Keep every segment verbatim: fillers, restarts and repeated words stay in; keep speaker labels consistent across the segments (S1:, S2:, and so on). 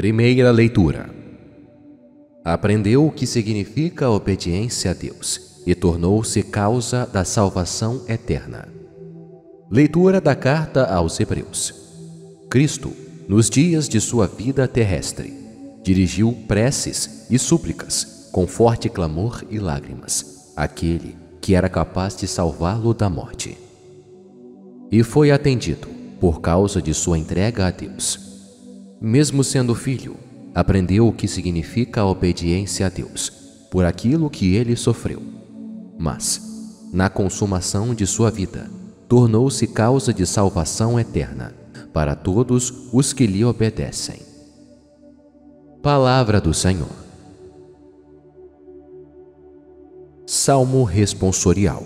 S1: Primeira leitura. Aprendeu o que significa a obediência a Deus e tornou-se causa da salvação eterna. Leitura da carta aos Hebreus. Cristo, nos dias de sua vida terrestre, dirigiu preces e súplicas com forte clamor e lágrimas àquele que era capaz de salvá-lo da morte. E foi atendido por causa de sua entrega a Deus. Mesmo sendo filho, aprendeu o que significa a obediência a Deus por aquilo que ele sofreu. Mas, na consumação de sua vida, tornou-se causa de salvação eterna para todos os que lhe obedecem. Palavra do Senhor. Salmo responsorial.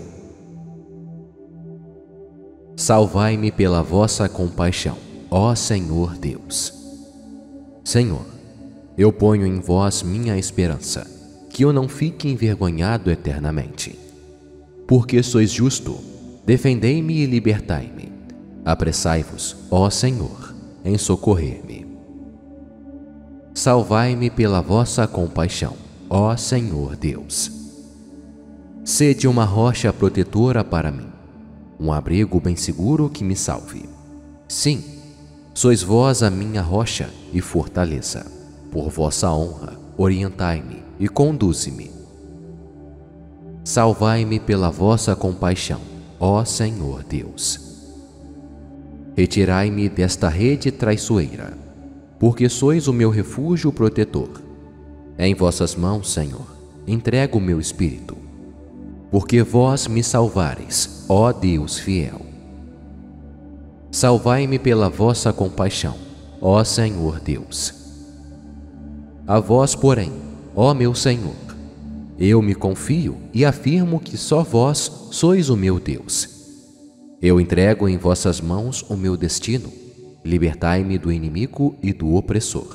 S1: Salvai-me pela vossa compaixão, ó Senhor Deus. Senhor, eu ponho em vós minha esperança, que eu não fique envergonhado eternamente. Porque sois justo, defendei-me e libertai-me. Apressai-vos, ó Senhor, em socorrer-me. Salvai-me pela vossa compaixão, ó Senhor Deus. Sede uma rocha protetora para mim, um abrigo bem seguro que me salve. Sim, sois vós a minha rocha e fortaleza. Por vossa honra, orientai-me e conduze-me. Salvai-me pela vossa compaixão, ó Senhor Deus. Retirai-me desta rede traiçoeira, porque sois o meu refúgio protetor. Em vossas mãos, Senhor, entrego o meu espírito, porque vós me salvareis, ó Deus fiel. Salvai-me pela vossa compaixão, ó Senhor Deus. A vós, porém, ó meu Senhor, eu me confio e afirmo que só vós sois o meu Deus. Eu entrego em vossas mãos o meu destino, libertai-me do inimigo e do opressor.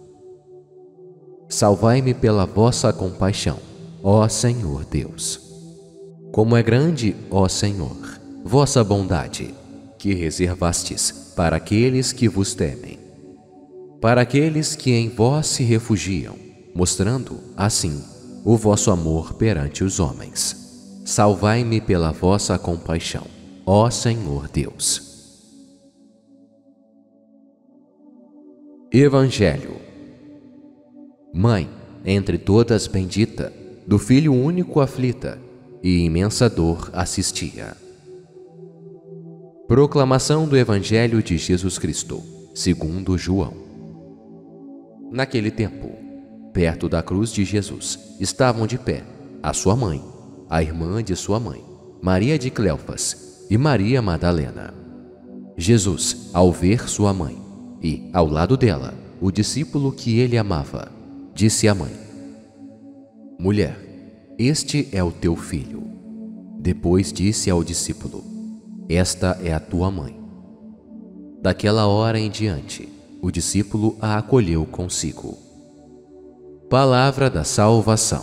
S1: Salvai-me pela vossa compaixão, ó Senhor Deus. Como é grande, ó Senhor, vossa bondade, que reservastes para aqueles que vos temem, para aqueles que em vós se refugiam, mostrando, assim, o vosso amor perante os homens. Salvai-me pela vossa compaixão, ó Senhor Deus. Evangelho. Mãe, entre todas bendita, do Filho único aflita, e imensa dor assistia. Proclamação do Evangelho de Jesus Cristo, segundo João. Naquele tempo, perto da cruz de Jesus, estavam de pé a sua mãe, a irmã de sua mãe, Maria de Cleofas e Maria Madalena. Jesus, ao ver sua mãe e, ao lado dela, o discípulo que ele amava, disse à mãe: Mulher, este é o teu filho. Depois disse ao discípulo: Esta é a tua mãe. Daquela hora em diante, o discípulo a acolheu consigo. Palavra da salvação.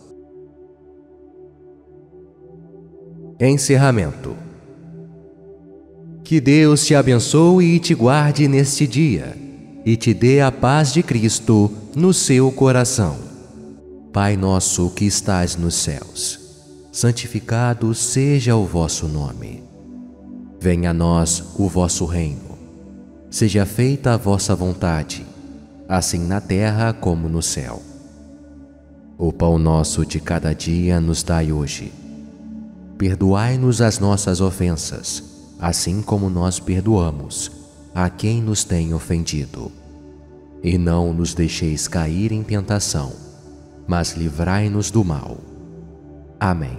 S1: Encerramento. Que Deus te abençoe e te guarde neste dia, e te dê a paz de Cristo no seu coração. Pai nosso que estás nos céus, santificado seja o vosso nome. Venha a nós o vosso reino. Seja feita a vossa vontade, assim na terra como no céu. O pão nosso de cada dia nos dai hoje. Perdoai-nos as nossas ofensas, assim como nós perdoamos a quem nos tem ofendido. E não nos deixeis cair em tentação, mas livrai-nos do mal. Amém.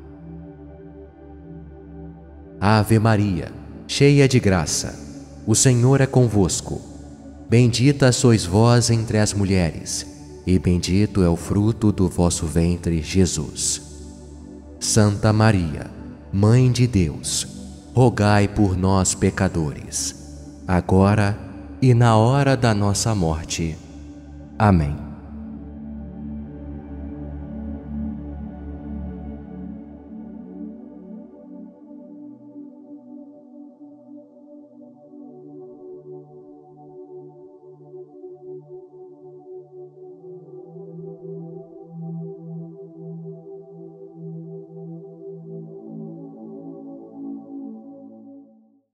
S1: Ave Maria, cheia de graça, o Senhor é convosco. Bendita sois vós entre as mulheres, e bendito é o fruto do vosso ventre, Jesus. Santa Maria, Mãe de Deus, rogai por nós, pecadores, agora e na hora da nossa morte. Amém.